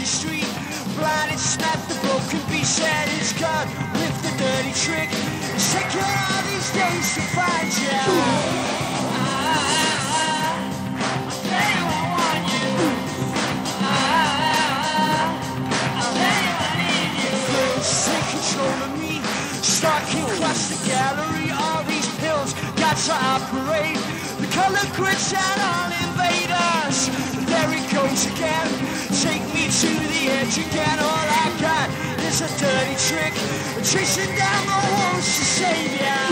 empty street. Blinded, snapped the broken beast, said it's gun with the dirty trick. It's taken all these days to find you. I'll tell you I want you. I'll tell you I need you. First, take control of me. Stalking across the gallery. All these pills got to operate. The color grids out all invaders. There it goes again. Take me to the edge again. All I got is a dirty trick. Chasing down the wolves to save ya.